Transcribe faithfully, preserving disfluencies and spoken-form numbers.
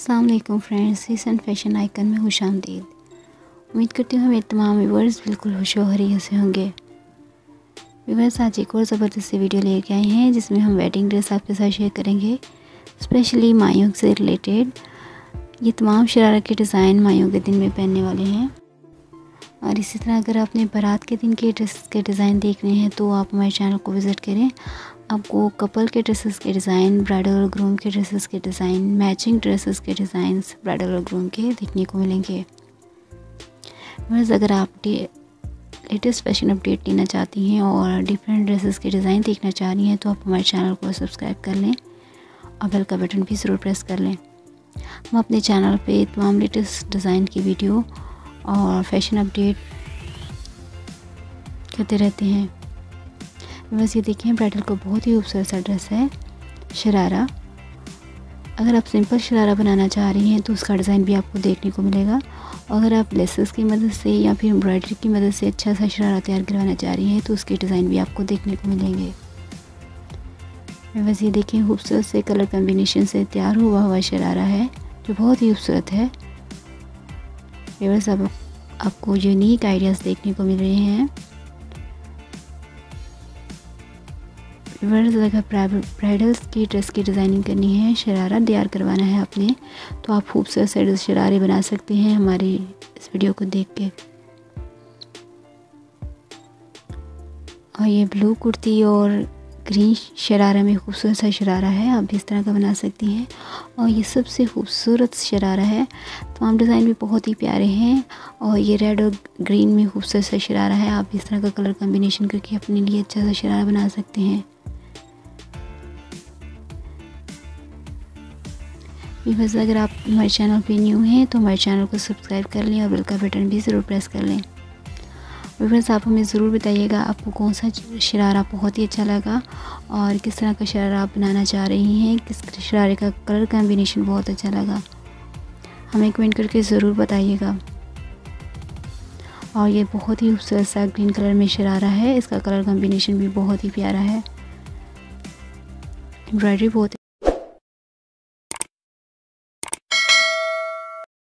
अस्सलाम वालेकुम friends, recent fashion icon में खुशामदीद। उम्मीद करती हूँ मेरे तमाम व्यूअर्स बिल्कुल खुश व खैरियत से होंगे। व्यूअर्स, आज एक और ज़बरदस्त वीडियो लेके आए हैं जिसमें हम वेडिंग ड्रेस आपके साथ शेयर करेंगे, स्पेशली मायों से रिलेटेड। ये तमाम शरारा के डिज़ाइन मायों के दिन में पहनने वाले हैं। और इसी तरह अगर आपने बारात के दिन के ड्रेस के डिज़ाइन देखने हैं तो आप हमारे चैनल को विज़िट करें। आपको कपल के ड्रेसेस के डिज़ाइन, ब्राइडल और ग्रूम के ड्रेसेस के डिज़ाइन, मैचिंग ड्रेसेस के डिज़ाइंस ब्राइडल और ग्रूम के देखने को मिलेंगे। बस अगर आप लेटेस्ट फैशन अपडेट लेना चाहती हैं और डिफरेंट ड्रेसेस के डिज़ाइन देखना चाह रही हैं तो आप हमारे चैनल को सब्सक्राइब कर लें और बेल का बटन भी ज़रूर प्रेस कर लें। हम अपने चैनल पे तमाम लेटेस्ट डिज़ाइन की वीडियो और फैशन अपडेट करते रहते हैं। बस ये देखिए, ब्राइडल को बहुत ही खूबसूरत सा ड्रेस है, शरारा। अगर आप सिंपल शरारा बनाना चाह रही हैं तो उसका डिज़ाइन भी आपको देखने को मिलेगा। और अगर आप लेसेस की मदद से या फिर एम्ब्रॉयडरी की मदद से अच्छा सा शरारा तैयार करवाना चाह रही हैं तो उसके डिज़ाइन भी आपको देखने को मिलेंगे। बस ये देखिए, खूबसूरत से कलर कम्बिनेशन से तैयार हुआ हुआ शरारा है जो बहुत ही खूबसूरत है। बस अब आपको यूनिक आइडियाज़ देखने को मिल रहे हैं। अगर ब्राइडल्स की ड्रेस की डिज़ाइनिंग करनी है, शरारा तैयार करवाना है आपने, तो आप खूबसूरत से शरारे बना सकते हैं हमारी इस वीडियो को देख के। और ये ब्लू कुर्ती और ग्रीन शरारा में खूबसूरत सा शरारा है, आप भी इस तरह का बना सकती हैं। और ये सबसे खूबसूरत शरारा है। तमाम डिज़ाइन भी बहुत ही प्यारे हैं। और ये रेड और ग्रीन में खूबसूरत सा शरारा है, आप इस तरह का कलर कम्बिनेशन करके अपने लिए अच्छा सा शरारा बना सकते हैं। बस अगर आप हमारे चैनल पे न्यू हैं तो हमारे चैनल को सब्सक्राइब कर लें और बेल का बटन भी ज़रूर प्रेस कर लें। बस आप हमें ज़रूर बताइएगा आपको कौन सा शरारा बहुत ही अच्छा लगा और किस तरह का शरारा आप बनाना चाह रही हैं, किस शरारे का कलर कम्बिनेशन बहुत अच्छा लगा, हमें कमेंट करके ज़रूर बताइएगा। और ये बहुत ही खूबसूरत सा ग्रीन कलर में शरारा है, इसका कलर कम्बिनेशन भी बहुत ही प्यारा है। एम्ब्रॉयडरी बहुत